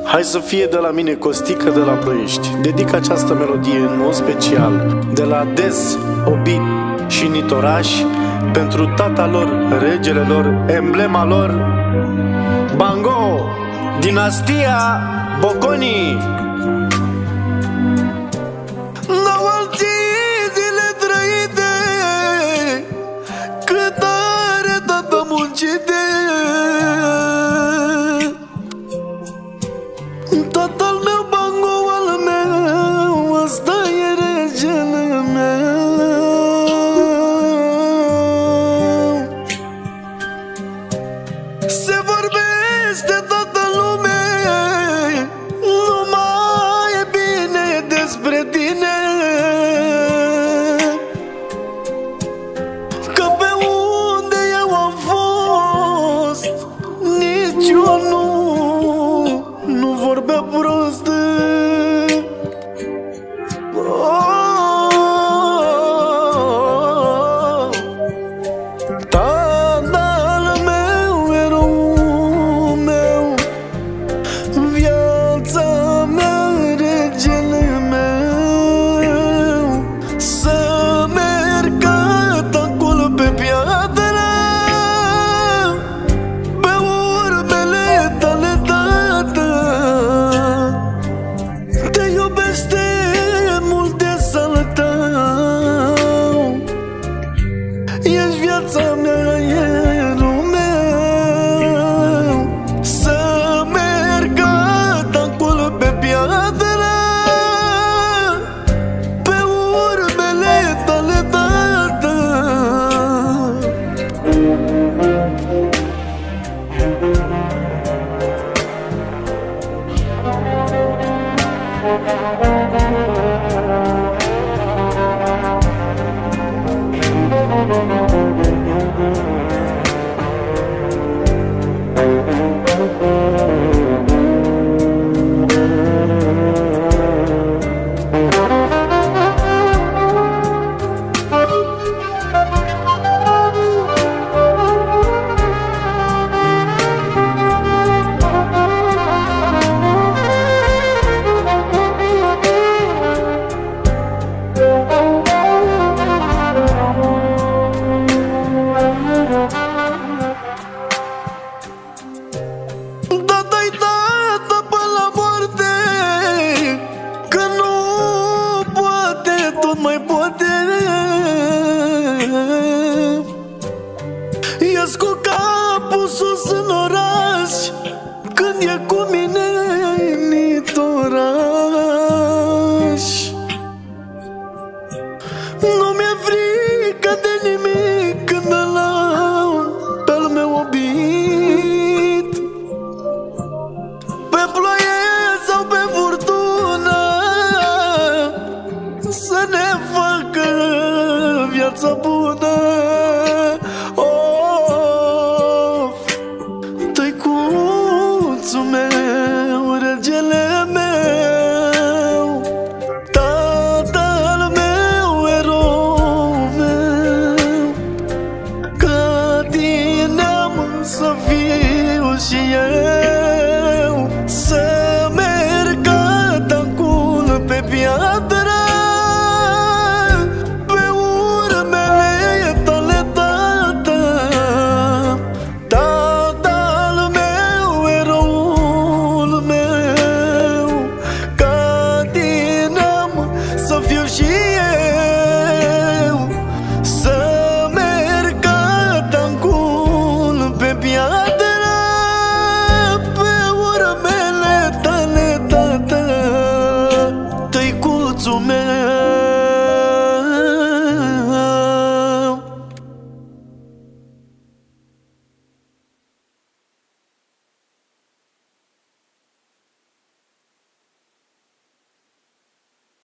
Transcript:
Hai să fie de la mine Costică de la Ploiești. Dedic această melodie în mod special de la Des, Obit și Nitoraș pentru tata lor, regele lor, emblema lor, Bango, dinastia Boconii. Zile trăite, cât are tată muncite. Tatăl meu, Bango al meu, ăsta e regele meu. Se vorbește toată lumea, numai e bine despre tine. Că pe unde eu am fost, nici eu nu vorbea prost. Tatăl meu, eroul meu, viața mea, regele meu. Să merg acolo pe piatră, pe urmele tale, tată. Te iubește mult de sală tău. Ești viața mea, erul meu. Să merg acolo pe piatră, pe urmele tale, tată. Tata-i tată până la moarte, că nu poate, tot mai poate. Ies cu capul sus în oraș, când e cu mine în Nitoraș. Nu mi-e frică de nimic când îl-am pe-l meu obit. Pe ploaie sau pe furtună, să ne facă viața bună.